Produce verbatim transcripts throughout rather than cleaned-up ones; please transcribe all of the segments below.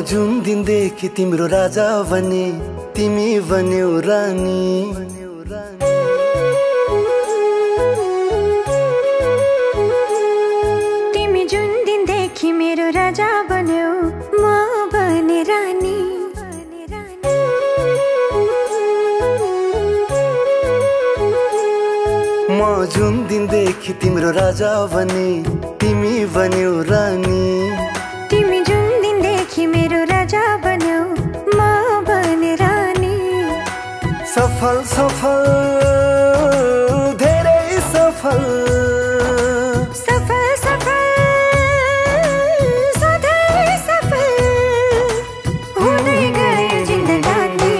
जुन दिनदेखि तिम्रो राजा बने तिमी बन्यौ रानी। तिमी जुन दिनदेखि मेरो राजा बन्यौ म बने रानी। म जुन दिनदेखि तिम्रो राजा बने तिमी बन्यौ रानी। तिमी जुन दिनदेखि मेरो राजा बन्यौ म बने रानी। सफल सफल धेरै सफल सफल सफल सधैँ सफल हुँदै गयो जिन्दगानी।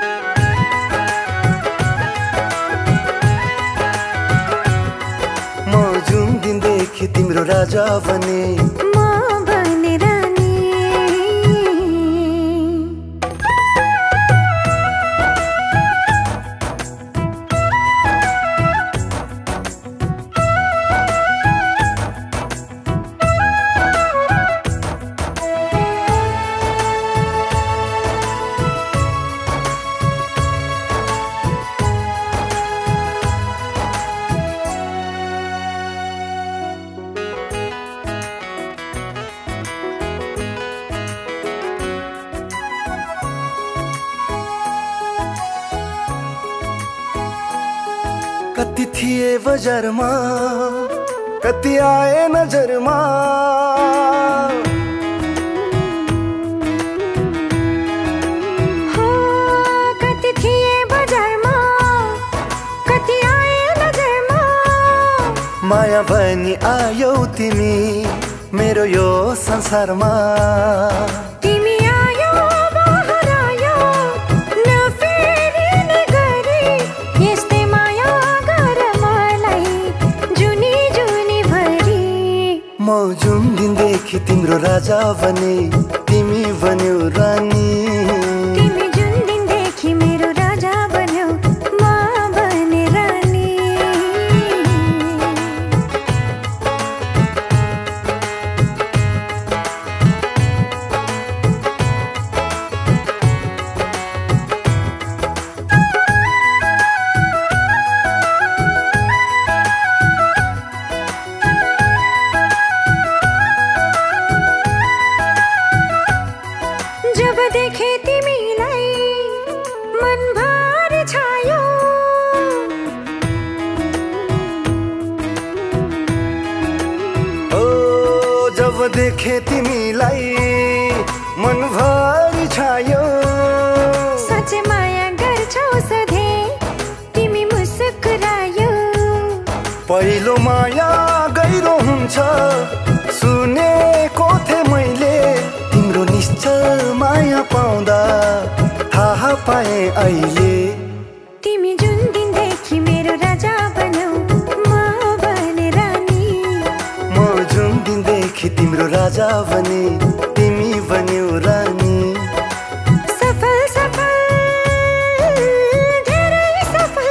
म जुन दिनदेखि तिम्रो राजा बने म बने रानी। कति थिए बजारमा कति आए नजरमा। हो कति थिए बजारमा कति आए नजरमा। माया बनी आयौ तिमी मेरो यो संसारमा। तिमी आयो बहार आयो नफेरिने गरी यस्तै माया गर मलाई जुनी जुनी भरी। म जुन दिनदेखि तिम्रो राजा बने तिमी बन्यौ रानी। तिमी जुन दिनदेखि मेरो राजा बन्यौ म बने रानी। जब देखे तिमीलाई मनभर छायो। ओ जब देखे तिमीलाई मनभरि छायो। साँच्चै माया गर्छौ सधैँ तिमी मुस्कुरायो। पहिलो माया गहिरो हुन्छ सुनेको थिएँ मैले। तिम्रो निश्चल माया पाउँदा थाहा पाएँ अहिले। तिमी जुन दिनदेखि मेरो राजा बन्यौ म बने रानी। म जुन दिनदेखि तिम्रो राजा बने तिमी बन्यौ रानी। सफल सफल धेरै सफल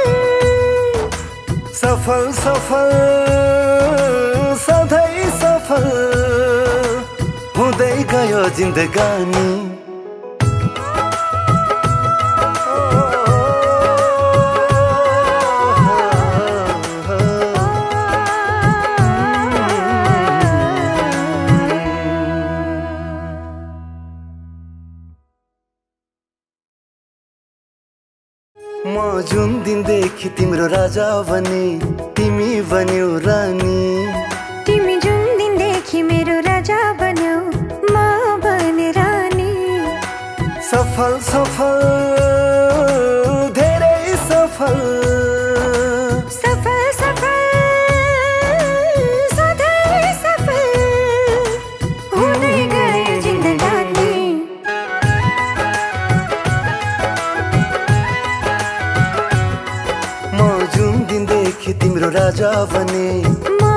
सफल सफल सधैँ सफल हुँदै गयो जिन्दगानी। म जुन दिनदेखि तिम्रो राजा बने तिमी बन्यौ रानी। तिमी जुन दिनदेखि मेरो राजा बन्यौ म बने रानी। सफल सफल धेरै सफल सफल सफल सधैँ सफल हुँदै गयो जिन्दगानी। म जुन दिनदेखि तिम्रो राजा बने म